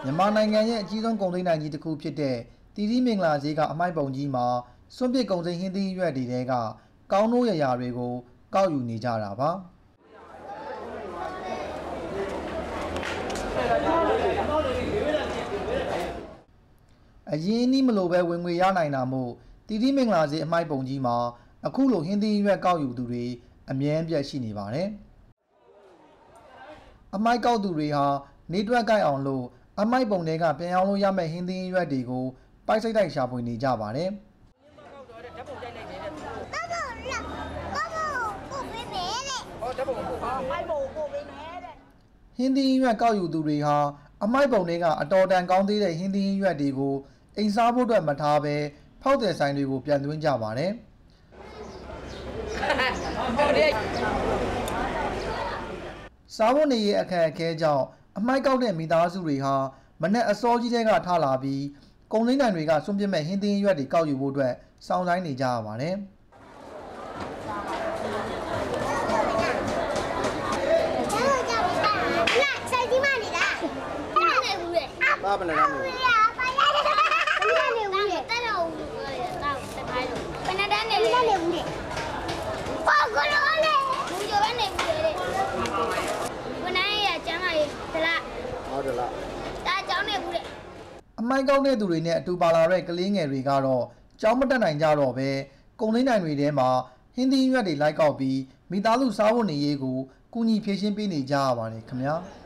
မြန်မာနိုင်ငံရဲ့အကြီးဆုံးကုန်သိန်းနိုင်ကြီးတစ်ခုဖြစ်တဲ့တီတီမင်္ဂလာဈေးကအမိုက်ပုံကြီးမှာစွန့်ပစ်ကုန်စိမ်းဟင်းသီးရွက်တွေကကောင်းနိုးရရာတွေကိုကောက်ယူနေကြတာပါအရင်နည်းမလိုပဲဝင်ငွေရနိုင်တာမို့တီတီမင်္ဂလာဈေးအမိုက်ပုံကြီးမှာအခုလိုဟင်းသီးရွက်ကောက်ယူသူတွေအမြဲပြတ်ရှိနေပါတယ်အမိုက်ကောက်သူတွေဟာနေတွက်ကိုက်အောင်လို့အမိုက်ပုံတွေကပြန်အောင်လို့ရမယ့်ဟင်းသီးရွက်တွေကိုပိုက်စိတ်တိုက်ရှာဖွေနေကြပါတယ်ဟင်းသီးရွက်ကောက်ယူသူတွေဟာအမိုက်ပုံတွေကအတော်တန်ကောင်းသေးတဲ့ဟင်းသီးရွက်တွေကိုအိမ်စားဖို့အတွက်မထားဘဲဖောက်တဲ့ဆိုင်တွေကိုပြန်သွင်းကြပါတယ်စားဖို့နေရအခက်အခဲကြောင့်အမိုက်ကောက်တဲ့မိသားစုတွေဟာမနက်အစောကြီးတဲကထလာပြီးကုန်သိန်းနိုင်တွေကစွန့်ပစ်မဲ့ဟင်းသီးရွက်တွေကောက်ယူဖို့အတွက်စောင့်ဆိုင်းနေကြရပါတယ်ဘာဘယ်နဲ့လဲအမိုက်ကောက်တဲ့သူတွေနဲ့အတူပါလာတဲ့ကလေးငယ်တွေကတော့ကြောင်းမတက်နိုင်ကြတော့ပဲကုန်သိန်းနိုင်တွေထဲမှာဟင်းသီးရွက်တွေလိုက်ကောက်ပြီးမိသားစုစားဖို့နေရေးကိုကူညီဖြည့်ရှင်းပေးနေကြရပါတယ်ခင်ဗျာ